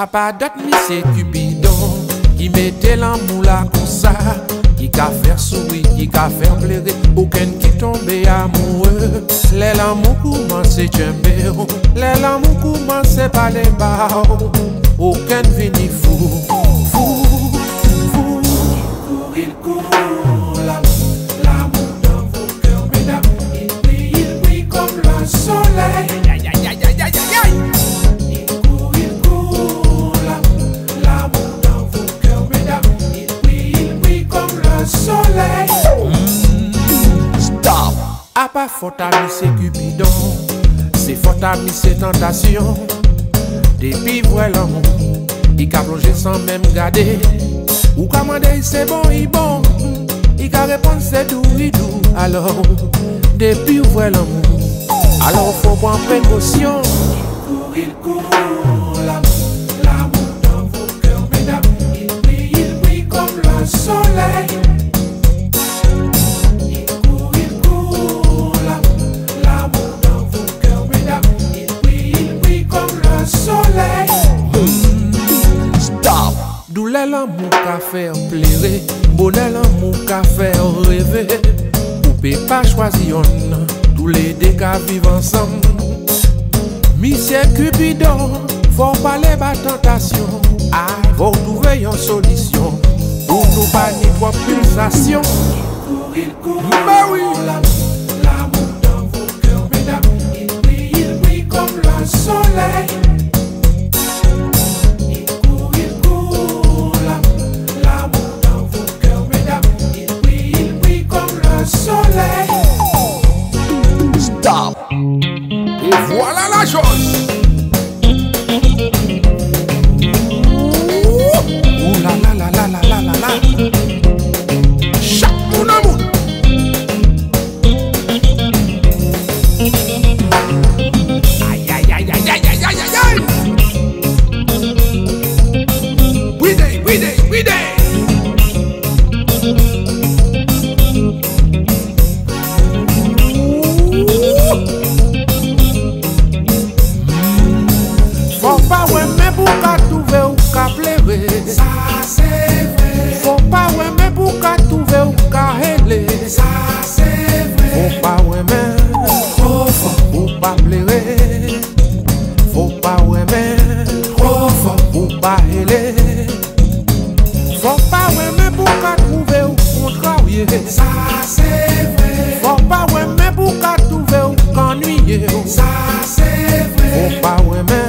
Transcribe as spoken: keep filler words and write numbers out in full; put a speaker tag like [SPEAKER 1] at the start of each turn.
[SPEAKER 1] A pas d'autre c'est Cupidon qui mettait l'amour là comme ça, qui qu'a faire sourire, qui qu'a faire pleurer, aucun qui tombait amoureux. Les l'amour commence à jamber, les l'amour commence à parler bas, aucun vini fou, fou, fou. Il court, l'amour dans vos cœurs, mesdames, il brille, il brille comme le soleil. Aïe, aïe, aïe, aïe, aïe, aïe. Soleil. Mmh. Stop. A pas faute à mi c'est Cupidon, c'est faute à mi c'est tentation. Depuis vrai l'amour, il a plongé sans même garder. Ou commander c'est bon, il bon, il a répondre c'est doux, il doux. Alors, depuis vrai l'amour, alors faut prendre précaution. Il court, il court, l'amour dans vos cœurs, mesdames, il brille, il brille comme le soleil. Douleur l'amour qu'a fait pleurer, bonheur l'amour qu'a fait rêver. Ou peut pas choisir un, tous les deux qu'à vivre ensemble. Monsieur Cupidon, faut parler de tentation. Ah, faut trouver une solution pour nous pas ni propre pulsation. Il court, bah oui, l'amour dans vos cœurs, mesdames, il brille, il brille comme le soleil. Soleil. Stop. Et voilà la chose. Ouh la la la la la la la la. Chaque mon amour. Aïe aïe aïe aïe aïe aïe aïe aïe. We day, we day, we day. Faut pas aimer pour qu'à trouver ou qu'à pleurer. Ça c'est vrai. Faut pas aimer pour qu'à trouver ou qu'à héler. Ça c'est vrai. Faut pas aimer. Trop fort pour pas pleurer. Faut pas aimer. Trop fort pour pas héler. Faut pas aimer pour qu'à trouver ou contrarier. Ça c'est vrai. Faut pas aimer pour qu'à trouver ou qu'ennuyer. Ça c'est vrai. Faut pas aimer.